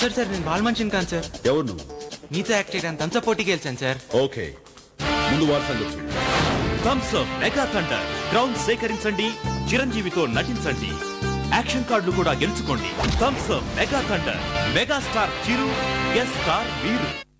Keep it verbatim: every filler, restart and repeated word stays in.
Sir sir నేను ball మనిషిని కాను సార్. ఎవరు నువ్వు? మీతో యాక్ట్ చేయడానికి థమ్స్ అప్ పోటీకి వెళ్తాను సార్. ఓకే, ముందు వారి సంగతి. Thums Up mega thunder ground సేకరించండి, చిరంజీవితో నటించండి, యాక్షన్ కార్డులు కూడా గెలుచుకోండి. Thums Up mega thunder, mega star Chiru, guest star వీరు.